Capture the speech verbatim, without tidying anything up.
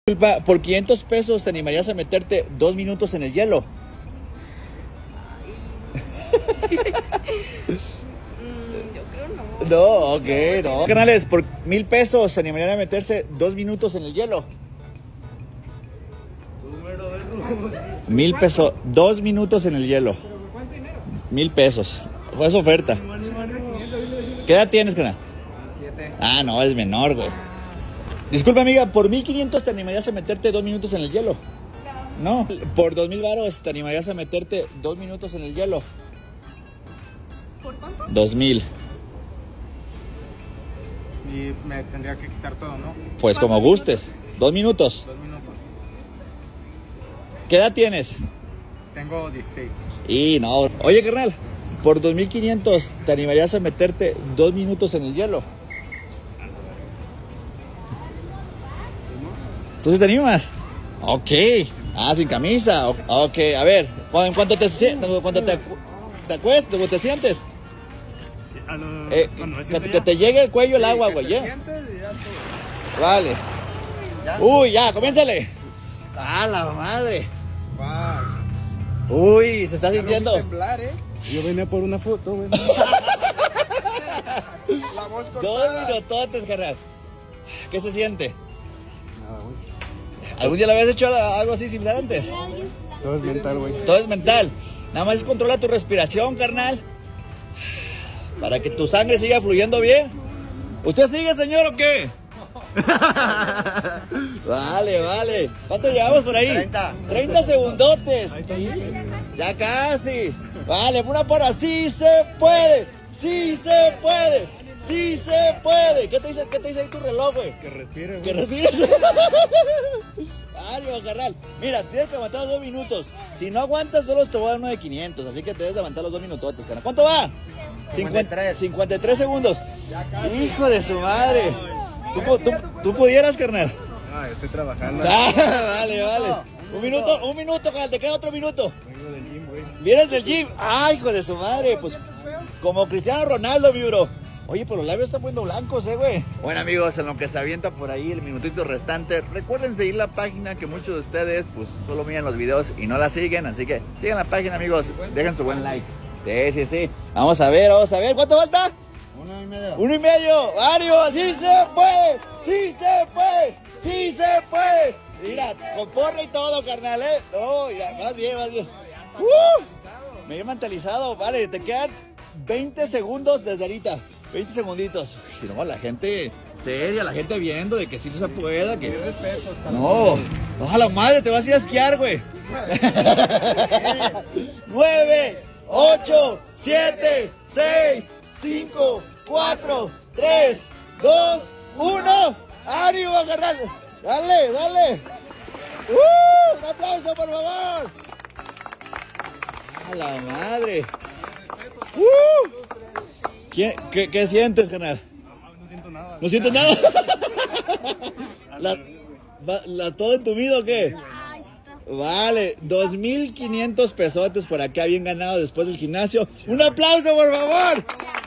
Disculpa, por quinientos pesos te animarías a meterte dos minutos en el hielo. mm, yo creo no. No, ok, no. Canales, por mil pesos se animarían a meterse dos minutos en el hielo. Mil pesos, dos minutos en el hielo. ¿Cuánto dinero? Mil pesos. Fue su oferta. ¿Qué edad tienes, canal? Siete. Ah, no, es menor, güey. Disculpa, amiga, por mil quinientos te animarías a meterte dos minutos en el hielo. No. Por dos mil varos te animarías a meterte dos minutos en el hielo. ¿Por cuánto? Dos mil. Y me tendría que quitar todo, ¿no? Pues como gustes. Dos minutos. Dos minutos. ¿Qué edad tienes? Tengo dieciséis. Y no. Oye, carnal, por dos mil quinientos te animarías a meterte dos minutos en el hielo. ¿Tú sí te animas? Ok. Ah, sin camisa. Ok, a ver. ¿En cuánto te sientes? ¿Cuánto te, te acuestas? ¿Cómo te sientes? Ah, no, no, Eh, bueno, me que, siento que ya. te llegue el cuello el Sí, agua, que güey. te ¿Ya? sientes y ya todo. Vale. ¿Ya? Uy, ya, comiénzale. ¡Ah, la madre! Wow. Uy, se está Ya lo vi sintiendo. temblar, ¿eh? Yo venía por una foto, güey. La voz Dos cortada. minutotes, carnal. ¿Qué se siente? Nada, güey. ¿Algún día le habías hecho algo así similar antes? Todo es mental, güey. Todo es mental. Nada más es controla tu respiración, carnal. Para que tu sangre siga fluyendo bien. ¿Usted sigue, señor, o qué? Vale, vale. ¿Cuánto llevamos por ahí? treinta. treinta segundotes. Ya casi. Vale, una por así se puede. Sí se puede. Sí se puede. ¿Qué te dice, qué te dice ahí tu reloj, güey? Que respire, Que güey. respires. Ánimo, carnal. Mira, tienes que aguantar los dos minutos. Si no aguantas, solo te voy a dar uno de quinientos. Así que te debes de aguantar los dos minutotes, carnal. ¿Cuánto va? cincuenta y tres. cincuenta y tres segundos. Hijo de su madre. ¿Tú, pu- tú, tú pudieras, carnal? Ah, estoy trabajando. Ah, vale, vale. Un minuto, un minuto, carnal. Te queda otro minuto. Vengo del gym, güey. ¿Vienes del gym? Ay, hijo de su madre. Pues como Cristiano Ronaldo, mi bro. Oye, pues los labios están poniendo blancos, eh, güey. Bueno, amigos, en lo que se avienta por ahí el minutito restante, recuerden seguir la página, que muchos de ustedes, pues, solo miran los videos y no la siguen. Así que sigan la página, amigos. Dejen su buen like. Sí, sí, sí. Vamos a ver, vamos a ver. ¿Cuánto falta? Uno y medio. Uno y medio. Mario, sí se puede. Sí se puede. Sí se puede. Mira, con porra y todo, carnal, eh. No, ya, más bien, más bien. Uh, me he mentalizado. Vale, te quedan veinte segundos desde ahorita. veinte segunditos. Si no, la gente seria, la gente viendo de que sí se pueda. Que... respeto. No, ojalá madre, te vas a ir a esquiar, güey. Nueve, ocho, siete, seis, cinco, cuatro, tres, dos, uno. ¡Ánimo, carnal! ¡Dale, dale! ¡Uh! ¡Un aplauso, por favor! ¡A la madre! ¡Uh! ¿Qué, qué, qué sientes, carnal? No siento nada. ¿No sientes nada? ¿La, va- la todo entumido o qué? Vale, dos mil quinientos pesotes por acá, bien ganado después del gimnasio. ¡Un aplauso, por favor!